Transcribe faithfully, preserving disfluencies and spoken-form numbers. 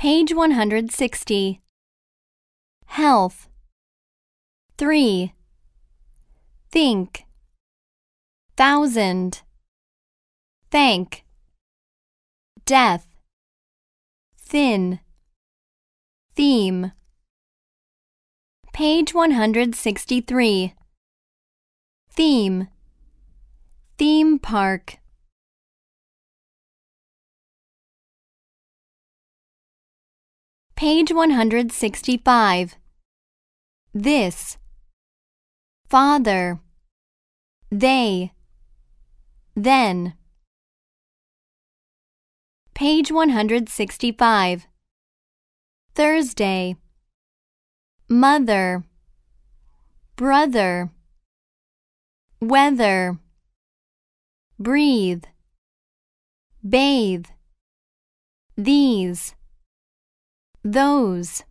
Page one hundred sixty. Health. three. Think. Thousand. Thank. Death. Thin. Theme. Page one hundred sixty-three. Theme. Theme park. Page one hundred sixty-five. This. Father. They. Then. Page one hundred sixty-five. Thursday. Mother. Brother. Weather. Breathe. Bathe. These. Those.